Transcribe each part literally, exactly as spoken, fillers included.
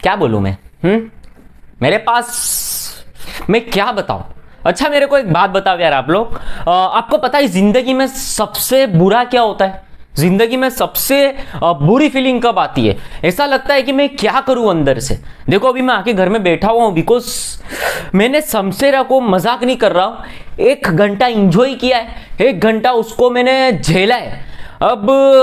क्या बोलूं मैं? हम्म मेरे पास मैं क्या बताऊं? अच्छा मेरे को एक बात बताओ यार आप लोग, आपको पता है जिंदगी में सबसे बुरा क्या होता है? जिंदगी में सबसे बुरी फीलिंग कब आती है? ऐसा लगता है कि मैं क्या करूं अंदर से। देखो अभी मैं आके घर में बैठा हुआ हूं बिकॉज मैंने शमशेरा को, मजाक नहीं कर रहा हूं, एक घंटा इंजॉय किया है, एक घंटा उसको मैंने झेला है। अब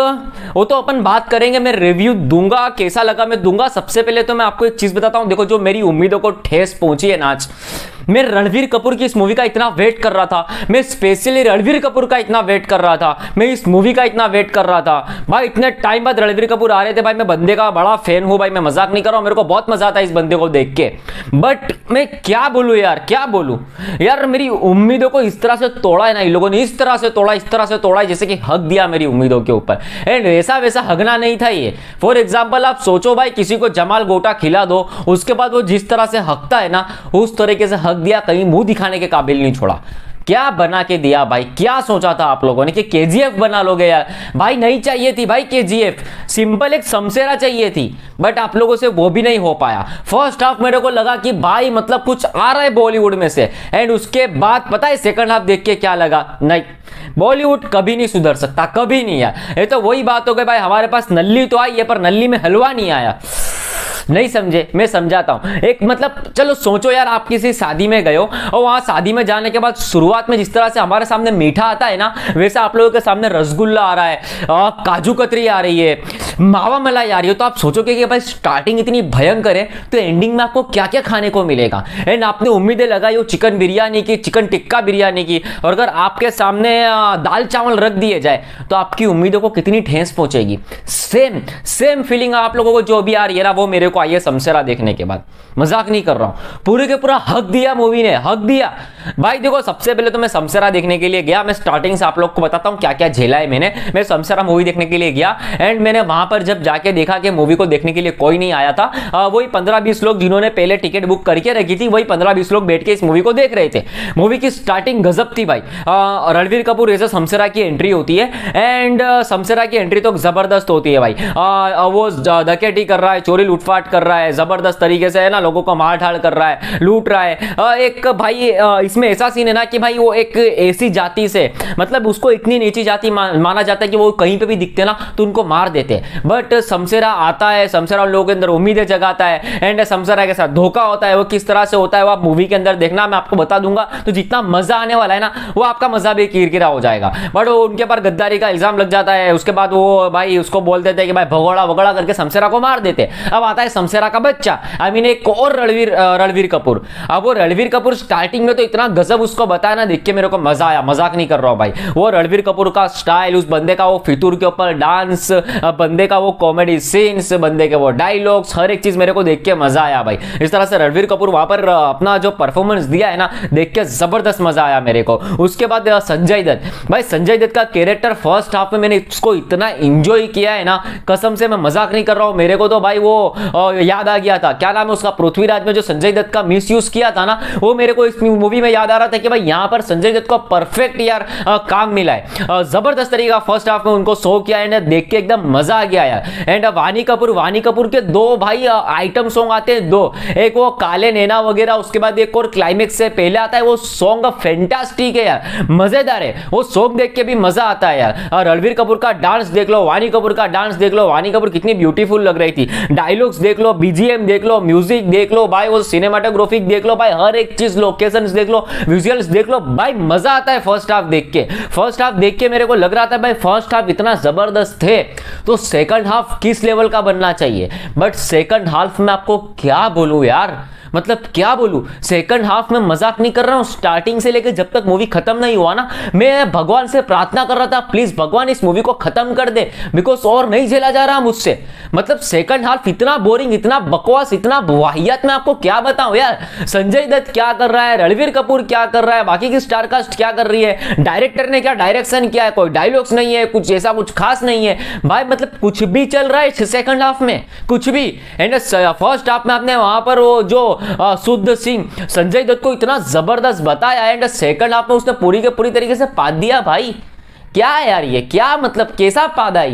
वो तो अपन बात करेंगे, मैं रिव्यू दूंगा, कैसा लगा मैं दूंगा। सबसे पहले तो मैं आपको एक चीज बताता हूं, देखो जो मेरी उम्मीदों को ठेस पहुंची है ना आज, मैं रणवीर कपूर की इस मूवी का इतना वेट कर रहा था, मैं स्पेशली रणवीर कपूर का इतना वेट कर रहा था, मैं इस मूवी का इतना वेट कर रहा था भाई। इतने टाइम बाद रणवीर कपूर आ रहे थे भाई, मैं बंदे का बड़ा फैन हूं भाई, मैं मजाक नहीं कर रहा हूं, मेरे को बहुत मजा आता है इस बंदे को देख के। बट मैं क्या बोलूं यार, क्या बोलूं यार, मेरी उम्मीदों को इस तरह से तोड़ा है ना इन लोगों ने, इस तरह से तोड़ा, इस तरह से तोड़ा जैसे कि हक दिया मेरी उम्मीदों के ऊपर। एंड वैसा वैसा हगना नहीं था ये। फॉर एग्जाम्पल आप सोचो भाई, किसी को जमाल गोटा खिला दो, उसके बाद वो जिस तरह से हकता है ना, उस तरीके से हक दिया, कहीं मुंह दिखाने के काबिल नहीं छोड़ा। क्या बना के दिया भाई, क्या सोचा था आप लोगों ने कि केजीएफ बना लोगे यार? भाई नहीं चाहिए थी भाई केजीएफ, सिंपल एक शमशेरा चाहिए थी, बट आप लोगों से वो भी नहीं हो पाया। फर्स्ट हाफ मेरे को लगा कि भाई मतलब कुछ आ रहा है बॉलीवुड में से, एंड उसके बाद पता है सेकंड हाफ देख के क्या लगा, नहीं बॉलीवुड कभी नहीं सुधर सकता, कभी नहीं यार। ये तो वही बात हो गई भाई, हमारे पास नल्ली तो आई है पर नल्ली में हलवा नहीं आया। नहीं समझे? मैं समझाता हूं। एक मतलब चलो सोचो यार, आप किसी शादी में गए हो और वहां शादी में जाने के बाद शुरुआत में जिस तरह से हमारे सामने मीठा आता है ना, वैसा आप लोगों के सामने रसगुल्ला आ रहा है, आ, काजू कतरी आ रही है, मावा मलाई आ रही है, तो आप सोचोगे कि भाई स्टार्टिंग इतनी भयंकर है तो एंडिंग में आपको क्या क्या खाने को मिलेगा। एंड आपने उम्मीदें लगाई हो चिकन बिरयानी की, चिकन टिक्का बिरयानी की, और अगर आपके सामने दाल चावल रख दिए जाए तो आपकी उम्मीदों को कितनी ठेस पहुंचेगी। सेम सेम फीलिंग आप लोगों को जो भी आ रही है ना, वो मेरे को आई है शमशेरा देखने के बाद। मजाक नहीं कर रहा हूं, पूरे के पूरा हक दिया मूवी ने, हक दिया भाई। देखो सबसे पहले तो मैं शमशेरा देखने के लिए गया, मैं स्टार्टिंग से आप लोग को बताता हूं क्या क्या झेला है मैंने। मैं शमशेरा मूवी देखने के लिए गया, एंड मैंने वहां पर जब जाके देखा कि मूवी को देखने के लिए कोई नहीं आया था, वही पंद्रह बीस लोग जिन्होंने पहले टिकट बुक करके रखी थी, वही पंद्रह बीस लोग बैठ के इस मूवी को देख रहे थे। मूवी की स्टार्टिंग गजब थी भाई। रणवीर कपूर ऐसे शमशेरा की एंट्री होती है, एंड शमशेरा की एंट्री तो जबरदस्त होती है भाई। आ, वो डकैती कर रहा है, चोरी लूटपाट कर रहा है, जबरदस्त तरीके से है ना, लोगों को मार ढाल कर रहा है, लूट रहा है। आ, एक भाई आ, इसमें ऐसा सीन है ना कि भाई वो एक ऐसी जाति से, मतलब उसको इतनी नीची जाति मा, माना जाता है कि वो कहीं पे भी दिखते ना तो उनको मार देते। बट शमशेरा आता है, शमशेरा उन लोगों के अंदर उम्मीदें जगाता है, एंड शमशेरा के साथ धोखा होता है। वो किस तरह से होता है वो आप मूवी के अंदर देखना, मैं आपको बता दूंगा। तो जितना मजा आने वाला है ना, वो आपका मजा भी किरकिरा हो जाएगा। बट वो उनके ऊपर गद्दारी का इल्जाम लग जाता है, उसके बाद वो भाई उसको बोल देते हैं कि भाई भगोड़ा भगोड़ा करके शमशेरा को मार देते। अब आता है शमशेरा का बच्चा, आई मीन एक और रणवीर रणवीर कपूर। अब वो रणवीर कपूर स्टार्टिंग में तो इतना गजब उसको बताया ना, देख के मेरे को मजा आया, मजाक नहीं कर रहा हूं भाई। वो रणवीर कपूर का स्टाइल, उस बंदे का वो फितूर के ऊपर डांस, बंदे का वो कॉमेडी सीन्स, बंदे के वो डायलॉग्स, हर एक चीज मेरे को देख के मजा आया भाई। इस तरह से रणवीर कपूर वहां पर अपना जो परफॉर्मेंस दिया है ना, देख के जबरदस्त मजा आया मेरे को। उसके बाद संजय दत्त भाई, संजय दत्त का कैरेक्टर फर्स्ट हाफ में मैंने इसको इतना एंजॉय किया है ना, कसम से मैं मजाक नहीं कर रहा हूं। मेरे को तो भाई वो याद आ गया था, क्या नाम है उसका, पृथ्वीराज में जो संजय दत्त का मिस यूज किया था ना, वो मेरे को इस मूवी में याद आ रहा था कि भाई यहां पर संजय दत्त को परफेक्ट यार आ, काम मिला है। जबरदस्त तरीका फर्स्ट हाफ में उनको शो किया है, देख के एकदम मजा आ गया यार। एंड वानी कपूर, वानी कपूर के दो भाई आइटम सॉन्ग आते हैं दो, एक वो काले नैना वगैरह, उसके बाद एक और क्लाइमेक्स से पहले आता है वो सॉन्ग, फैंटास्टिक है यार, मजेदार है वो सॉन्ग, देख के भी मजा आता है यार। रणवीर कपूर का डांस देख लो, वानी कपूर का डांस देख लो, वानी कपूर कितनी ब्यूटीफुल लग रही थी, डायलॉग्स देख लो, बीजीएम देख लो, म्यूजिक देख लो भाई, वो सिनेमाटोग्राफिक देख लो भाई, हर एक चीज, लोकेशंस देख लो, विजुअल्स देख लो भाई, मजा आता है फर्स्ट हाफ देख के। फर्स्ट हाफ देख के मेरे को लग रहा था भाई फर्स्ट हाफ इतना जबरदस्त थे तो सेकंड हाफ किस लेवल का बनना चाहिए। बट सेकंड हाफ में आपको क्या बोलूं यार, मतलब क्या बोलूं, सेकंड हाफ में मजाक नहीं कर रहा हूं, स्टार्टिंग से लेकर जब तक मूवी खत्म नहीं हुआ ना, मैं भगवान से प्रार्थना कर रहा था प्लीज भगवान इस मूवी को खत्म कर दे, बिकॉज और नहीं झेला जा रहा मुझसे। मतलब सेकंड हाफ इतना बोरिंग, इतना बकवास, इतना वाहियात, मैं आपको क्या बताऊं यार। संजय दत्त क्या कर रहा है, रणवीर कपूर क्या कर रहा है, बाकी की स्टार कास्ट क्या कर रही है, डायरेक्टर ने क्या डायरेक्शन किया है, कोई डायलॉग्स नहीं है, कुछ ऐसा कुछ खास नहीं है भाई, मतलब कुछ भी चल रहा है सेकंड हाफ में, कुछ भी। एंड फर्स्ट हाफ में आपने वहां पर वो जो शुद्ध सिंह संजय दत्त को इतना जबरदस्त बताया, एंड सेकंड हाफ में उसने पूरी के पूरी तरीके से पाद दिया भाई। क्या है यार ये, क्या मतलब कैसा पादा है ये,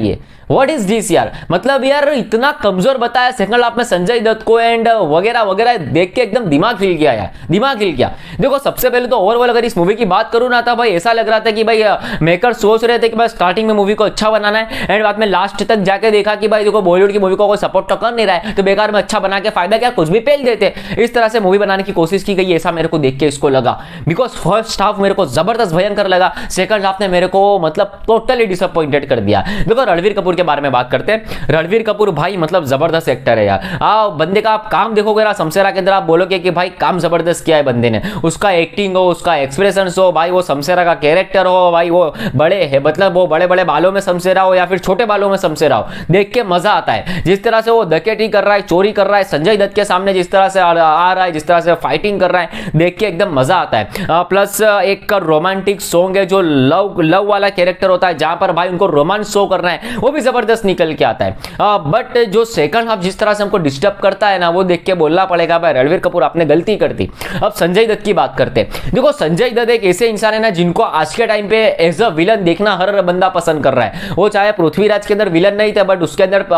व्हाट इज दिस यार, मतलब यार इतना कमजोर बताया सेकंड हाफ में संजय दत्त को एंड वगैरह वगैरह देख के एकदम दिमाग हिल गया यार, दिमाग हिल गया। देखो सबसे पहले तो ओवरऑल अगर इस मूवी की बात करूं ना, था भाई ऐसा लग रहा था कि भाई मेकर सोच रहे थे कि भाई स्टार्टिंग में मूवी को अच्छा बनाना है एंड बाद में लास्ट तक जाके देखा कि भाई देखो बॉलीवुड की मूवी को कोई सपोर्ट तो कर नहीं रहा है, तो बेकार में अच्छा बना के फायदा क्या, कुछ भी पेल देते। इस तरह से मूवी बनाने की कोशिश की गई, ऐसा मेरे को देख के इसको लगा। बिकॉज फर्स्ट हाफ मेरे को जबरदस्त भयंकर लगा, सेकंड हाफ ने मेरे को मतलब टोटली डिसअपॉइंटेड कर दिया। देखो रणवीर कपूर के बारे में बात करते हैं। रणवीर कपूर भाई मतलब जबरदस्त एक्टर है यार। आ, बंदे का आप काम देखोगे ना शमशेरा के अंदर, आप बोलोगे कि भाई काम जबरदस्त किया है बंदे ने। उसका एक्टिंग हो, उसका एक्सप्रेशन हो, भाई वो शमशेरा का कैरेक्टर हो, भाई वो बड़े है मतलब वो बड़े बड़े बालों में शमशेरा हो या फिर छोटे बालों में शमशेरा हो, देख के मजा आता है। जिस तरह से वो डकैती कर रहा है, चोरी कर रहा है, संजय दत्त के सामने जिस तरह से आ रहा है, जिस तरह से फाइटिंग कर रहा है, देख के एकदम मजा आता है। प्लस एक रोमांटिक सॉन्ग है जो लव लव वाला कैरेक्टर होता है, जहां पर भाई उनको रोमांस शो करना है, वो भी जबरदस्त निकल के आता है। बट जो सेकंड हाफ जिस तरह से हमको डिस्टर्ब करता है ना, वो देख के बोलना पड़ेगा भाई रणवीर कपूर आपने गलती कर दी। अब संजय दत्त की बात करते हैं। देखो संजय दत्त एक ऐसे इंसान है ना जिनको आज के टाइम पे एज अ विलन देखना हर बंदा पसंद कर रहा है। वो चाहे पृथ्वीराज के अंदर विलन नहीं था, बट उसके अंदर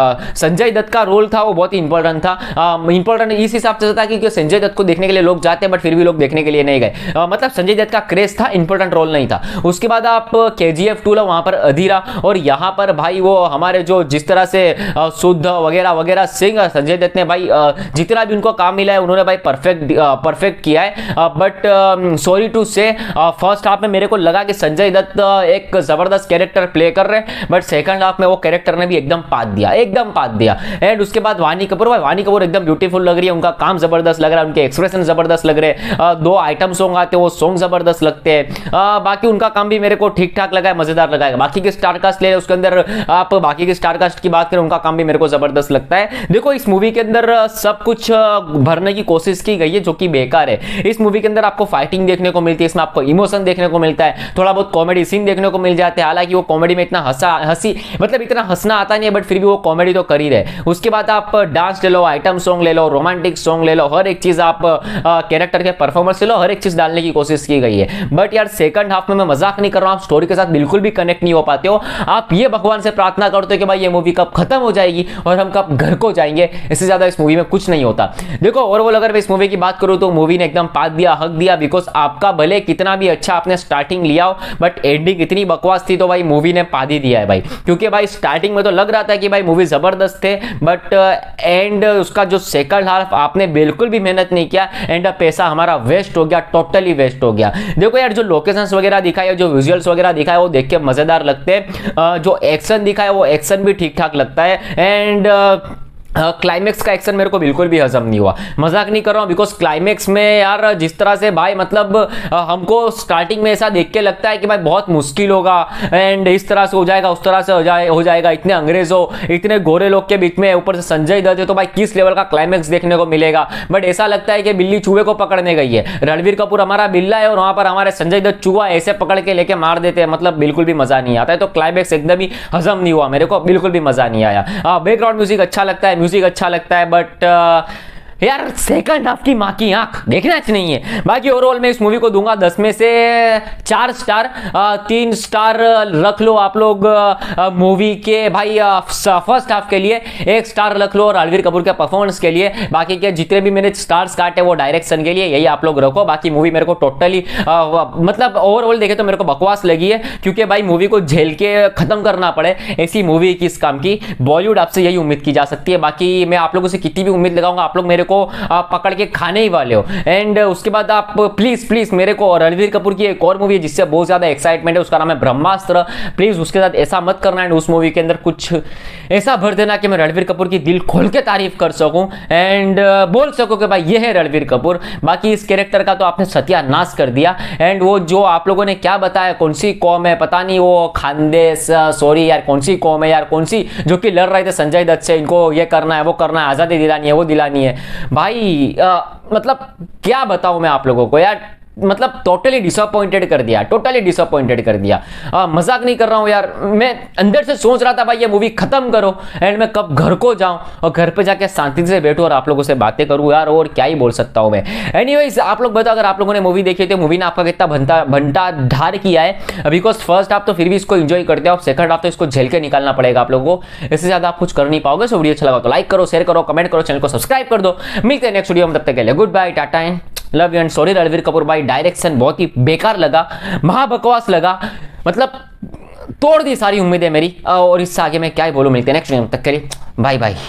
संजय दत्त का रोल था, वो बहुत इंपॉर्टेंट था। इंपॉर्टेंट इस हिसाब से था कि संजय दत्त को देखने के लिए लोग जाते हैं, बट फिर भी लोग देखने के लिए नहीं गए। मतलब संजय दत्त का क्रेज था, इंपॉर्टेंट रोल नहीं था। उसके बाद आप केजीएफ टू लो, वहां पर अधीरा, और यहां पर भाई वो हमारे जो जिस तरह से शुद्ध वगैरह वगैरह सिंह संजय दत्त ने भाई जितना भी उनको काम मिला है उन्होंने भाई परफेक्ट परफेक्ट किया है। बट सॉरी टू से फर्स्ट हाफ में मेरे को लगा कि संजय दत्त एक जबरदस्त कैरेक्टर प्ले कर रहे हैं, बट सेकंड हाफ में वो कैरेक्टर ने भी एकदम पात दिया, एकदम पात दिया। एंड उसके बाद वानी कपूर, भाई वानी कपूर एकदम ब्यूटीफुल लग रही है, उनका काम जबरदस्त लग रहा है, उनके एक्सप्रेशन जबरदस्त लग रहे हैं। दो आइटम सॉन्ग आते हैं, वो सॉन्ग जबरदस्त लगते हैं। बाकी उनका काम भी मेरे को ठीक ठाक लगा है, मजेदार लगा है। बाकी के स्टार कास्ट ले उसके अंदर आप बाकी के स्टार कास्ट की बात करें, उनका काम भी मेरे को जबरदस्त लगता है। देखो इस मूवी के अंदर सब कुछ भरने की कोशिश की गई है जो कि बेकार है। इस मूवी के अंदर आपको फाइटिंग देखने को मिलती है, इसमें आपको इमोशन देखने को मिलता है, थोड़ा बहुत कॉमेडी सीन देखने को मिल जाते हैं। हालांकि वो कॉमेडी में इतना हंसा हंसी मतलब इतना हंसना आता नहीं है, बट फिर भी वो कॉमेडी तो कर ही रहे। उसके बाद आप डांस ले लो, आइटम सॉन्ग ले लो, रोमांटिक सॉन्ग ले लो, हर एक चीज आप कैरेक्टर के परफॉर्मेंस ले लो, हर एक चीज डालने की कोशिश की गई है। बट यार सेकंड हाफ में मैं मजाक नहीं कर रहा हूं, आप स्टोरी के साथ बिल्कुल भी कनेक्ट नहीं हो पाते हो। आप ये भगवान से प्रार्थना करते हो कि भाई ये मूवी कब खत्म हो जाएगी और हम कब घर को जाएंगे, इससे ज्यादा इस मूवी में कुछ नहीं होता। देखो ओवरऑल अगर मैं इस मूवी की बात करूं तो मूवी ने एकदम पात दिया, हक दिया। बिकॉज आपका भले कितना भी अच्छा आपने स्टार्टिंग लिया हो, बट एंडिंग इतनी बकवास थी तो भाई मूवी ने पाद ही दिया है भाई। क्योंकि भाई स्टार्टिंग में तो लग रहा था कि भाई मूवी जबरदस्त थे, बट एंड उसका जो सेकंड हाफ आपने बिल्कुल भी मेहनत नहीं किया एंड पैसा हमारा वेस्ट हो गया, टोटली वेस्ट हो गया। देखो यार जो लोकेशंस वगैरह दिखाए, जो विजुअल्स वगैरह दिखाए वो देख के मजेदार लगते हैं। जो एक्शन दिखाए वो एक्शन भी ठीक ठाक लगता है। एंड क्लाइमेक्स का एक्शन मेरे को बिल्कुल भी हजम नहीं हुआ, मजाक नहीं कर रहा हूं। बिकॉज क्लाइमेक्स में यार जिस तरह से भाई मतलब हमको स्टार्टिंग में ऐसा देख के लगता है कि भाई बहुत मुश्किल होगा एंड इस तरह से हो जाएगा, उस तरह से हो जाए हो जाएगा इतने अंग्रेजों इतने गोरे लोग के बीच में, ऊपर से संजय दत्त है, तो भाई किस लेवल का क्लाइमेक्स देखने को मिलेगा। बट ऐसा लगता है कि बिल्ली चूहे को पकड़ने गई है, रणवीर कपूर हमारा बिल्ला है और वहां पर हमारे संजय दत्त चूहा ऐसे पकड़ के लेके मार देते हैं, मतलब बिल्कुल भी मजा नहीं आता है। तो क्लाइमेक्स एकदम ही हजम नहीं हुआ, मेरे को बिल्कुल भी मजा नहीं आया। बैकग्राउंड म्यूजिक अच्छा लगता है, म्यूजिक अच्छा लगता है, बट यार सेकंड हाफ की माँ की आंख देखना नहीं है। बाकी ओवरऑल मैं इस मूवी को दूंगा दस में से चार स्टार। तीन स्टार रख लो आप लोग मूवी के भाई फर्स्ट हाफ के लिए, एक स्टार रख लो रणवीर कपूर के परफॉर्मेंस के लिए। बाकी के जितने भी मैंने स्टार्स काटे वो डायरेक्शन के लिए, यही आप लोग रखो। बाकी मूवी मेरे को टोटली मतलब ओवरऑल देखे तो मेरे को बकवास लगी है, क्योंकि भाई मूवी को झेल के खत्म करना पड़े ऐसी मूवी किस काम की। बॉलीवुड आपसे यही उम्मीद की जा सकती है। बाकी मैं आप लोगों से कितनी भी उम्मीद लगाऊंगा, आप लोग मेरे को आप पकड़ के खाने ही वाले हो। एंड उसके बाद आप प्लीज प्लीज मेरे को रणवीर कपूर की एक और मूवी है जिससे बहुत ज्यादा एक्साइटमेंट है, उसका नाम है ब्रह्मास्त्र। प्लीज उसके साथ ऐसा मत करना एंड उस मूवी के अंदर कुछ ऐसा भर देना कि मैं रणवीर कपूर की दिल खोल के तारीफ कर सकूं एंड बोल सकूं कि भाई ये है रणवीर कपूर। बाकी इस कैरेक्टर का तो आपने सत्यानाश कर दिया। एंड वो जो आप लोगों ने क्या बताया कौन सी कौम है पता नहीं, वो खानदेश सॉरी यार कौन सी कौम है यार, कौन सी जो कि लड़ रहे थे संजय दत्त से, इनको ये करना है वो करना है, आजादी दिलानी है वो दिलानी है। भाई आ, मतलब क्या बताऊं मैं आप लोगों को यार, मतलब टोटली डिसअपॉइंटेड कर दिया, टोटली डिसअपॉइंटेड कर दिया। आ, मजाक नहीं कर रहा हूँ यार, मैं अंदर से सोच रहा था भाई ये मूवी खत्म करो एंड मैं कब घर को जाऊं और घर पे जाके शांति से बैठूं और आप लोगों से बातें करूं यार, और क्या ही बोल सकता हूं मैं। एनीवेज आप लोग बताओ, अगर आप लोगों ने मूवी देखी तो मूवी ने आपका कितना भंटा भंटा ढार किया है, बिकॉज फर्स्ट हाफ तो फिर भी इसको एंजॉय करते हो, सेकंड हाफ तो इसको झेल के निकालना पड़ेगा आप लोगों को, इससे ज्यादा आप कुछ कर नहीं पाओगे। सो वीडियो अच्छा लगा तो लाइक करो, शेयर करो, कमेंट करो, चैनल को सब्सक्राइब कर दो। मिलते हैं नेक्स्ट वीडियो में, तब तक के लिए goodbye, tata and love you and sorry Ranveer Kapoor भाई, डायरेक्शन बहुत ही बेकार लगा, महाबकवास लगा, मतलब तोड़ दी सारी उम्मीदें मेरी, और इससे आगे मैं क्या ही बोलूं। मिलते हैं नेक्स्ट वीडियो में, तब तक के लिए बाय बाय।